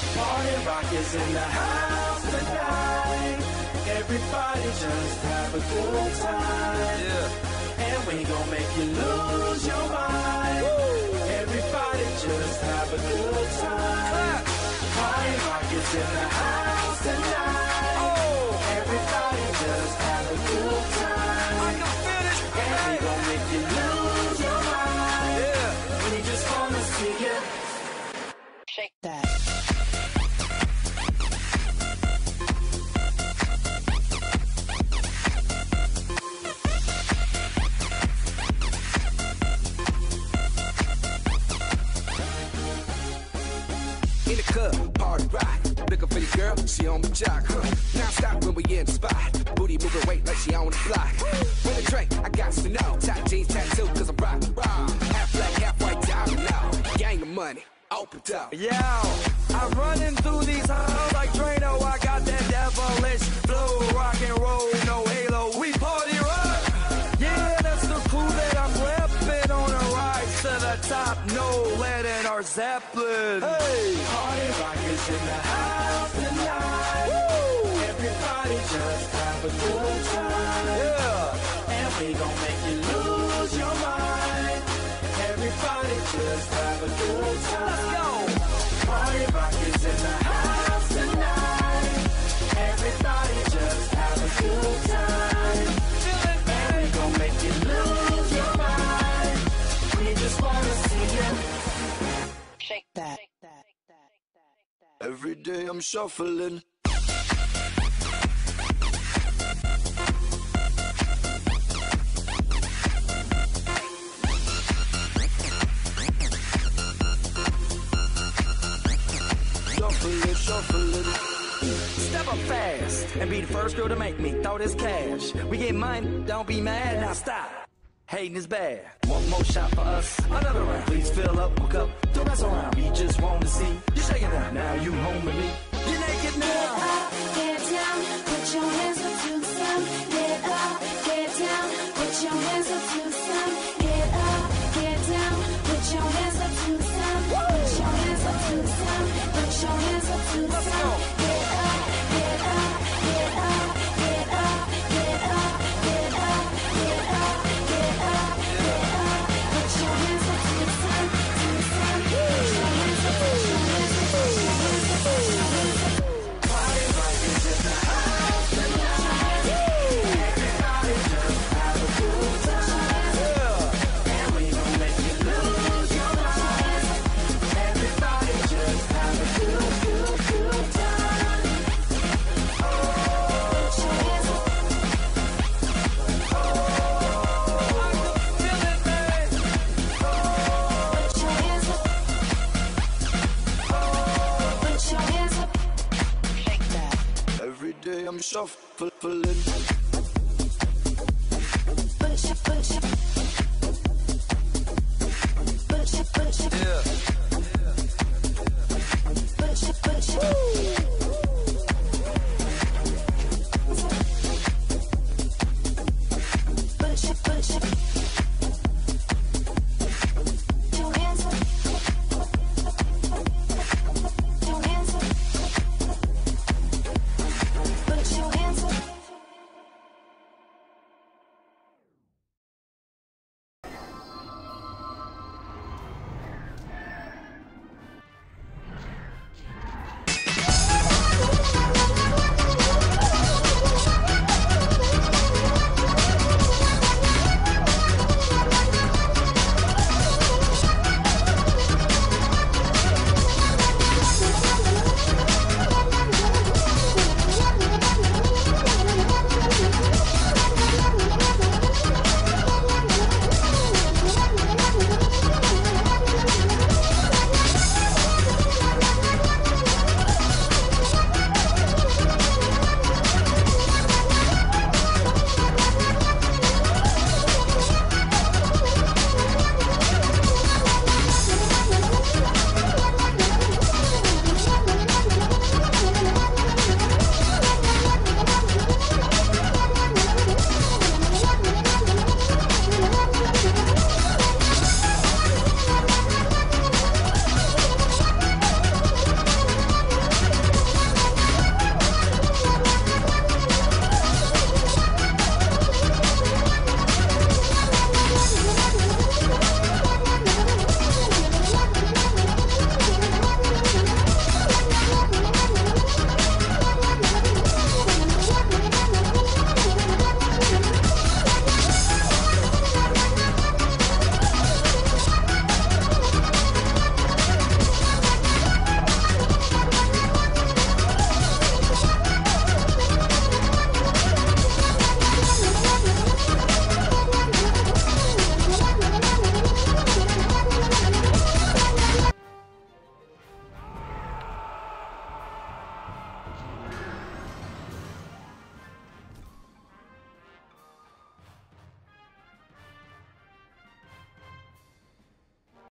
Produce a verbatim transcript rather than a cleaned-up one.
Party rock is in the house tonight. Everybody just have a good time. Yeah. And we gon' make you lose your mind. Woo. Everybody just have a good time. Party rock is in the house tonight. Oh. Everybody just have a good time. I can feel it. And we gon' make you lose your mind. Yeah. We just wanna see you shake that. In the club, party rock. Looking for the girl, she on the jock. Huh. Now stop when we in the spot. Booty moving weight like she on the block. With a drink, I got to know. Tight jeans, tattoo, cause I'm rock, rock. Half black, half white, diamond now. Gang of money, open up. Yo, I'm running through these halls like Drano. I got that devilish flow. Rock and roll, no halo. We party rock. Yeah, that's the crew that I'm repping on a rise to the top. No lead in our Zeppelin. Hey, party rock is in the house tonight. Woo. Everybody just have a good time. Yeah, and we gon' make you lose your mind. Everybody just have a good time. Let's go. Party rock is in the house tonight. Everybody just have a good time. And we gon' make you lose your mind. We just wanna see you shake that. Every day I'm shuffling. Shuffling, shuffling. Step up fast and be the first girl to make me throw this cash. We get mine, don't be mad, now stop. Hating is bad. One more shot for us, another round. Please fill up my cup, don't mess around. We just want to see you shaking out. Now you home with me. You're naked now. Get up, get down, put your hands up to the sun. Get up, get down, put your hands up to the sun. Get up, get down, put your hands up to the sun. Put your hands up to the sun. Put your hands up to the sun. Get up, get up, get up, get up, get up, get up, get up, get up, get up. Put your hands up to the sun, to the sun. Put your hands up, put your hands up, put your hands up, put your hands up. Party rock is in the house tonight. Everybody just have a good time. Yeah. And we gon' make you lose your mind. Everybody just have a good, good, good time. Oh, Put your hands up. oh, I can feel it, man. Put your hands up. Put your hands up. Shake that. Every day I'm shuffling. Put your, put your,